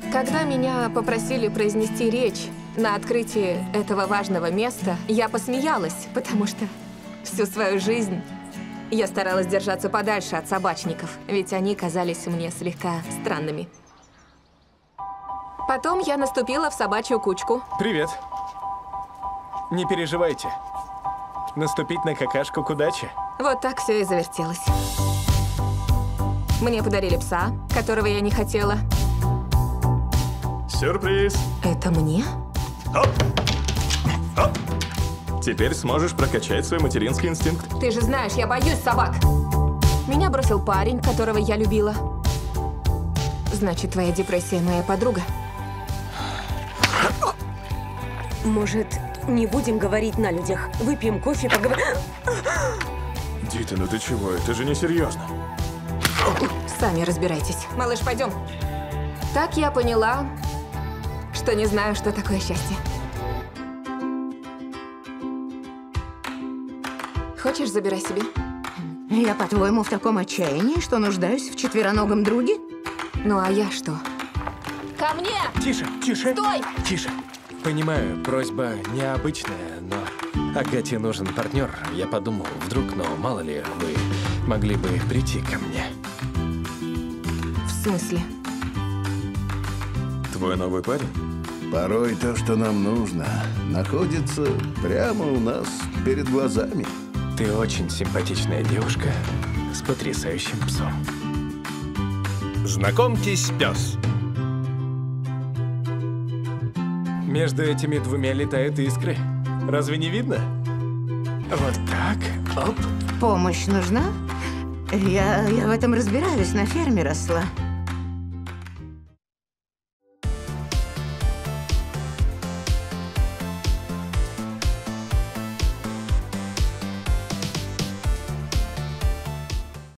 Когда меня попросили произнести речь на открытии этого важного места, я посмеялась, потому что всю свою жизнь я старалась держаться подальше от собачников, ведь они казались мне слегка странными. Потом я наступила в собачью кучку. Привет. Не переживайте. Наступить на какашку к удаче. Вот так все и завертелось. Мне подарили пса, которого я не хотела. Сюрприз! Это мне? Оп! Оп! Теперь сможешь прокачать свой материнский инстинкт. Ты же знаешь, я боюсь собак. Меня бросил парень, которого я любила. Значит, твоя депрессия моя подруга. Может, не будем говорить на людях? Выпьем кофе, поговорим. Дита, ну ты чего? Это же не серьезно. Сами разбирайтесь. Малыш, пойдем. Так я поняла, что не знаю, что такое счастье. Хочешь, забирай себе? Я, по-твоему, в таком отчаянии, что нуждаюсь в четвероногом друге? Ну а я что? Ко мне! Тише, тише. Стой! Тише. Понимаю, просьба необычная, но Агате нужен партнер. Я подумал, вдруг, но мало ли, вы могли бы прийти ко мне. В смысле? Твой новый парень? Порой то, что нам нужно, находится прямо у нас перед глазами. Ты очень симпатичная девушка с потрясающим псом. Знакомьтесь, пес. Между этими двумя летают искры. Разве не видно? Вот так. Оп. Помощь нужна? Я в этом разбираюсь, на ферме росла.